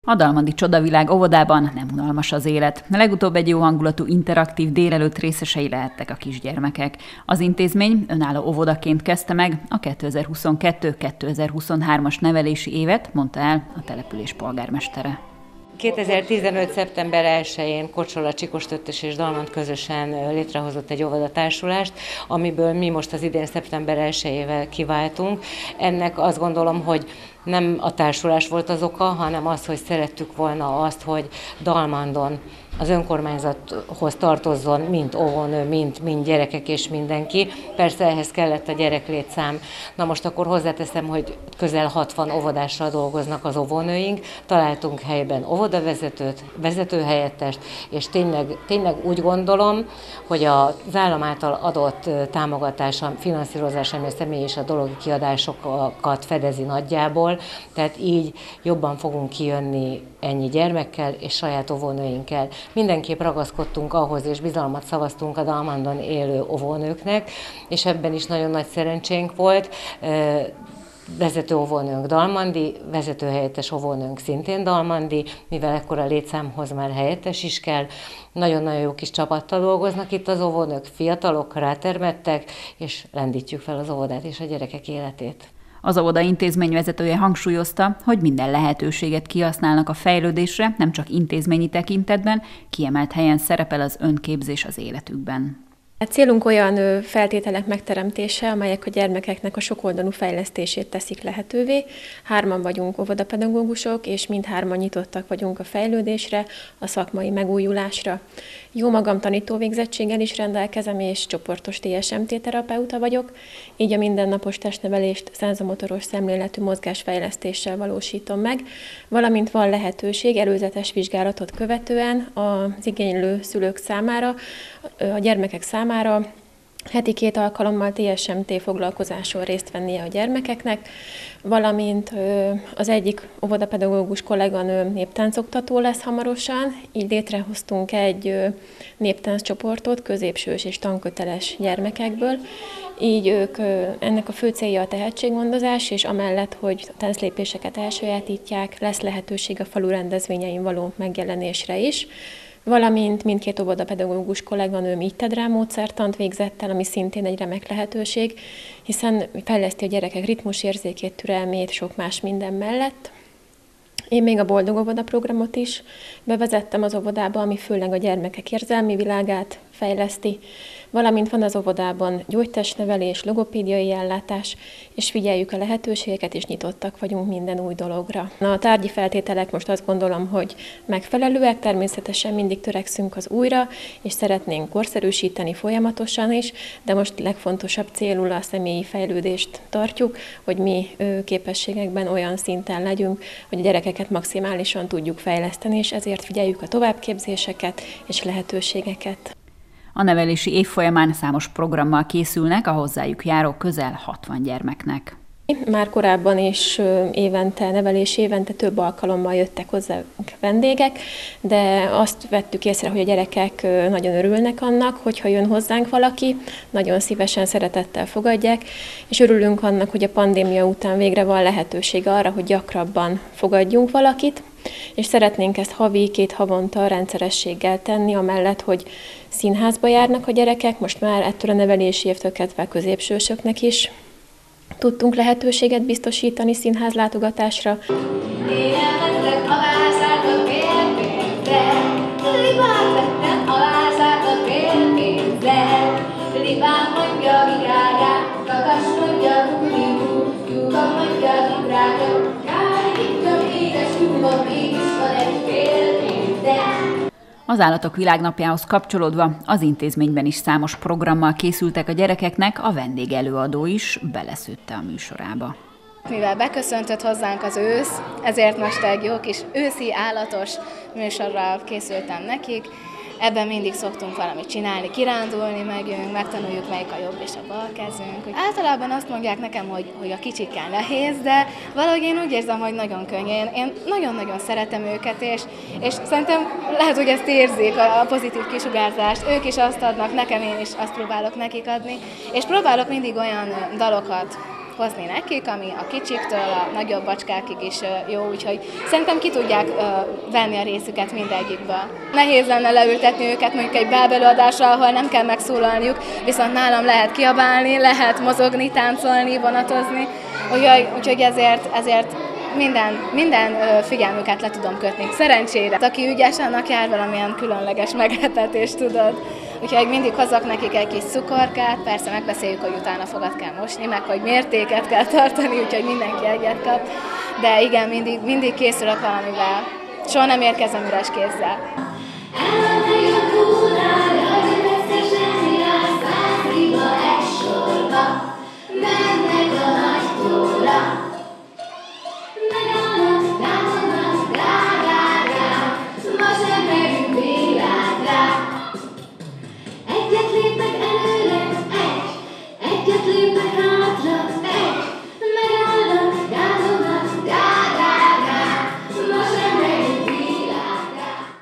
A Dalmandi Csodavilág óvodában nem unalmas az élet. Legutóbb egy jó hangulatú interaktív délelőtt részesei lehettek a kisgyermekek. Az intézmény önálló óvodaként kezdte meg a 2022-2023-as nevelési évet, mondta el a település polgármestere. 2015. szeptember 1-én Kocsola, Csikostöttös és Dalmand közösen létrehozott egy óvodatársulást, amiből mi most az idén szeptember 1-ével kiváltunk. Ennek azt gondolom, hogy nem a társulás volt az oka, hanem az, hogy szerettük volna azt, hogy Dalmandon az önkormányzathoz tartozzon mind óvónő, mind gyerekek és mindenki. Persze ehhez kellett a gyereklétszám. Na most akkor hozzáteszem, hogy közel 60 óvodással dolgoznak az óvónőink. Találtunk helyben óvodavezetőt, vezetőhelyettest, és tényleg úgy gondolom, hogy az állam által adott támogatása, finanszírozása, ami a személy és a dologi kiadásokat fedezi nagyjából, tehát így jobban fogunk kijönni ennyi gyermekkel és saját óvónőinkkel. Mindenképp ragaszkodtunk ahhoz, és bizalmat szavaztunk a Dalmandon élő óvónőknek, és ebben is nagyon nagy szerencsénk volt. Vezető óvónőnk dalmandi, vezetőhelyettes óvónőnk szintén dalmandi, mivel ekkora létszámhoz már helyettes is kell. Nagyon-nagyon jó kis csapattal dolgoznak itt az óvónők, fiatalok, rátermettek, és lendítjük fel az óvodát és a gyerekek életét. Az óvoda intézmény vezetője hangsúlyozta, hogy minden lehetőséget kihasználnak a fejlődésre, nem csak intézményi tekintetben, kiemelt helyen szerepel az önképzés az életükben. A célunk olyan feltételek megteremtése, amelyek a gyermekeknek a sokoldalú fejlesztését teszik lehetővé. 3 vagyunk óvodapedagógusok, és mindhárman nyitottak vagyunk a fejlődésre, a szakmai megújulásra. Jó magam tanítóvégzettséggel is rendelkezem, és csoportos TSMT terapeuta vagyok, így a mindennapos testnevelést szenzomotoros szemléletű mozgásfejlesztéssel valósítom meg, valamint van lehetőség előzetes vizsgálatot követően az igénylő szülők számára, a gyermekek számára heti 2 alkalommal TSMT foglalkozáson részt vennie a gyermekeknek, valamint az egyik óvodapedagógus kolléganő néptáncoktató lesz hamarosan, így létrehoztunk egy néptánccsoportot középsős és tanköteles gyermekekből, így ennek a fő célja a tehetséggondozás, és amellett, hogy a tánclépéseket elsajátítják, lesz lehetőség a falu rendezvényein való megjelenésre is, valamint mindkét óvodapedagógus kolléganőm így tedd rá módszertant végzett el, ami szintén egy remek lehetőség, hiszen fejleszti a gyerekek ritmusérzékét, türelmét, sok más minden mellett. Én még a Boldog Óvoda programot is bevezettem az óvodába, ami főleg a gyermekek érzelmi világát fejleszti, valamint van az óvodában gyógytestnevelés, logopédiai ellátás, és figyeljük a lehetőségeket, és nyitottak vagyunk minden új dologra. A tárgyi feltételek most azt gondolom, hogy megfelelőek, természetesen mindig törekszünk az újra, és szeretnénk korszerűsíteni folyamatosan is, de most legfontosabb célul a személyi fejlődést tartjuk, hogy mi képességekben olyan szinten legyünk, hogy a gyerekeket maximálisan tudjuk fejleszteni, és ezért figyeljük a továbbképzéseket és lehetőségeket. A nevelési év folyamán számos programmal készülnek a hozzájuk járó közel 60 gyermeknek. Már korábban is nevelési évente több alkalommal jöttek hozzá vendégek, de azt vettük észre, hogy a gyerekek nagyon örülnek annak, hogyha jön hozzánk valaki, nagyon szívesen, szeretettel fogadják, és örülünk annak, hogy a pandémia után végre van lehetőség arra, hogy gyakrabban fogadjunk valakit, és szeretnénk ezt havi, 2 havonta rendszerességgel tenni, amellett, hogy színházba járnak a gyerekek, most már ettől a nevelési évtől kezdve középsősöknek is tudtunk lehetőséget biztosítani színházlátogatásra. Az Állatok Világnapjához kapcsolódva az intézményben is számos programmal készültek a gyerekeknek, a vendégelőadó is beleszőtte a műsorába. Mivel beköszöntött hozzánk az ősz, ezért most egy jó kis őszi állatos műsorral készültem nekik. Ebben mindig szoktunk valamit csinálni, kirándulni megyünk, megtanuljuk, melyik a jobb és a bal kezünk. Általában azt mondják nekem, hogy a kicsikkel nehéz, de valahogy én úgy érzem, hogy nagyon könnyű. Én nagyon-nagyon szeretem őket, és szerintem lehet, hogy ezt érzik, a pozitív kisugárzást. Ők is azt adnak, nekem én is azt próbálok nekik adni, és próbálok mindig olyan dalokat hozni nekik, ami a kicsiktől a nagyobb bacskákig is jó, úgyhogy szerintem ki tudják venni a részüket mindegyikből. Nehéz lenne leültetni őket mondjuk egy bábelőadásra, ahol nem kell megszólalniuk, viszont nálam lehet kiabálni, lehet mozogni, táncolni, vonatozni, úgyhogy ezért minden figyelmüket le tudom kötni. Szerencsére. Aki ügyes, annak jár valamilyen különleges meglepetés, tudod. Úgyhogy mindig hozok nekik egy kis cukorkát, persze megbeszéljük, hogy utána fogat kell mosni, meg hogy mértéket kell tartani, úgyhogy mindenki egyet kap. De igen, mindig készülök valamivel. Soha nem érkezem üres kézzel.